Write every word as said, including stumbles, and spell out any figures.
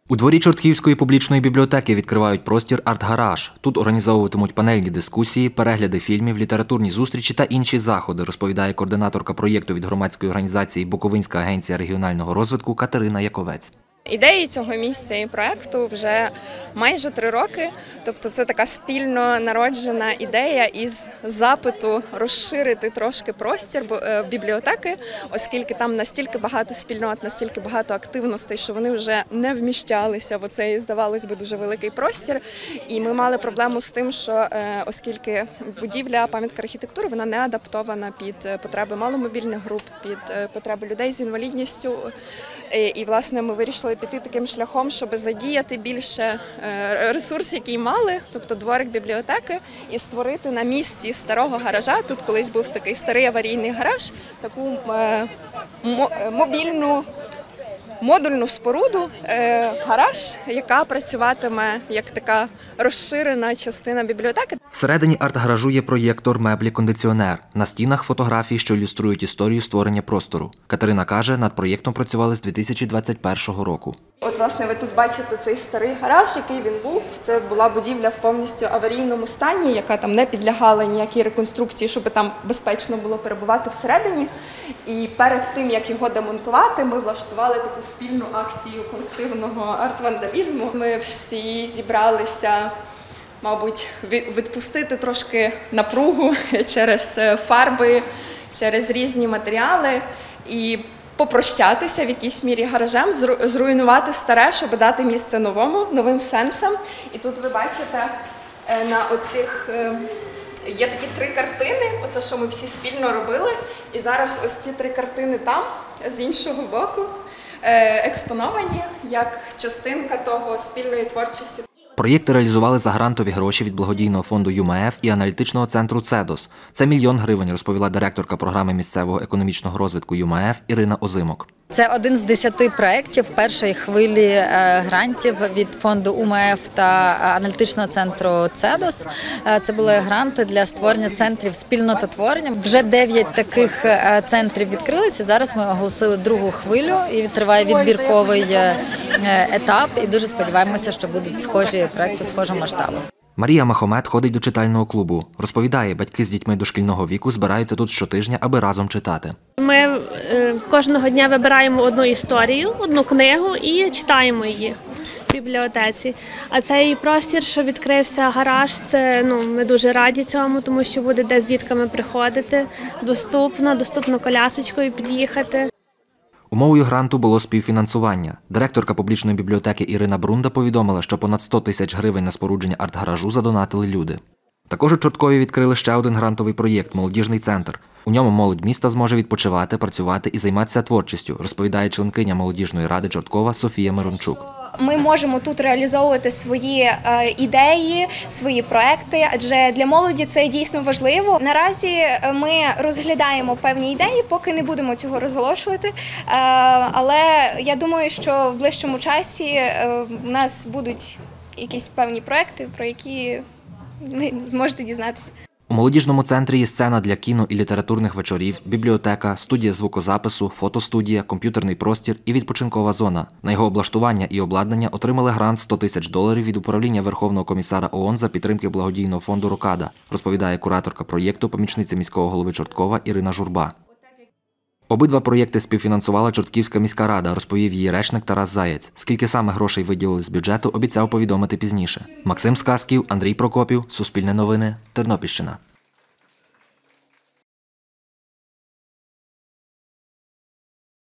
У дворі Чортківської публічної бібліотеки відкривають простір «Арт-гараж». Тут організовуватимуть панельні дискусії, перегляди фільмів, літературні зустрічі та інші заходи, розповідає координаторка проєкту від громадської організації «Буковинська агенція регіонального розвитку» Катерина Яковець. Ідеї цього місця і проєкту вже майже три роки, тобто це така спільно народжена ідея із запиту розширити трошки простір бібліотеки, оскільки там настільки багато спільнот, настільки багато активностей, що вони вже не вміщалися в оцей, здавалось би, дуже великий простір. І ми мали проблему з тим, що оскільки будівля, пам'ятка архітектури, вона не адаптована під потреби маломобільних груп, під потреби людей з інвалідністю. І, власне, ми вирішили піти таким шляхом, щоб задіяти більше ресурсів, які мали, тобто дворик бібліотеки, і створити на місці старого гаража, тут колись був такий старий аварійний гараж, таку мобільну, модульну споруду, гараж, яка працюватиме як така розширена частина бібліотеки. Всередині арт-гаражу є проєктор, меблі, кондиціонер. На стінах фотографії, що ілюструють історію створення простору. Катерина каже, над проєктом працювали з дві тисячі двадцять першого року. От, власне, ви тут бачите цей старий гараж, який він був. Це була будівля в повністю аварійному стані, яка там не підлягала ніякій реконструкції, щоб там безпечно було перебувати всередині. І перед тим, як його демонтувати, ми влаштували таку спільну акцію колективного арт-вандалізму. Ми всі зібралися, мабуть, відпустити трошки напругу через фарби, через різні матеріали і попрощатися в якійсь мірі гаражем, зруйнувати старе, щоб дати місце новому, новим сенсам. І тут ви бачите на оцих, є такі три картини, оце, що ми всі спільно робили. І зараз ось ці три картини там, з іншого боку, експоновані як частинка того спільної творчості. Проєкти реалізували за грантові гроші від благодійного фонду ю ем еф і аналітичного центру «Цедос». Це мільйон гривень, розповіла директорка програми місцевого економічного розвитку ю ем еф Ірина Озимок. Це один з десяти проєктів першої хвилі грантів від фонду ю ем еф та аналітичного центру «Цедос». Це були гранти для створення центрів спільнототворення. Вже дев'ять таких центрів відкрилися. Зараз ми оголосили другу хвилю і триває відбірковий етап. І дуже сподіваємося, що будуть схожі проєкти схожого масштабу. Марія Махомед ходить до читального клубу. Розповідає, батьки з дітьми дошкільного віку збираються тут щотижня, аби разом читати. Ми е, кожного дня вибираємо одну історію, одну книгу і читаємо її в бібліотеці. А цей простір, що відкрився гараж, це, ну, ми дуже раді цьому, тому що буде де з дітками приходити, доступно, доступно колясочкою під'їхати. Умовою гранту було співфінансування. Директорка публічної бібліотеки Ірина Брунда повідомила, що понад сто тисяч гривень на спорудження арт-гаражу задонатили люди. Також у Чорткові відкрили ще один грантовий проєкт – «Молодіжний центр». У ньому молодь міста зможе відпочивати, працювати і займатися творчістю, розповідає членкиня молодіжної ради Чорткова Софія Мирончук. Ми можемо тут реалізовувати свої ідеї, свої проекти, адже для молоді це дійсно важливо. Наразі ми розглядаємо певні ідеї, поки не будемо цього розголошувати, але я думаю, що в ближчому часі у нас будуть якісь певні проекти, про які ви зможете дізнатися. У молодіжному центрі є сцена для кіно і літературних вечорів, бібліотека, студія звукозапису, фотостудія, комп'ютерний простір і відпочинкова зона. На його облаштування і обладнання отримали грант сто тисяч доларів від управління Верховного комісара ООН за підтримки благодійного фонду «Рокада», розповідає кураторка проєкту, помічниця міського голови Чорткова Ірина Журба. Обидва проєкти співфінансувала Чортківська міська рада, розповів її речник Тарас Заєць. Скільки саме грошей виділили з бюджету, обіцяв повідомити пізніше. Максим Сказків, Андрій Прокопів, Суспільне новини, Тернопільщина.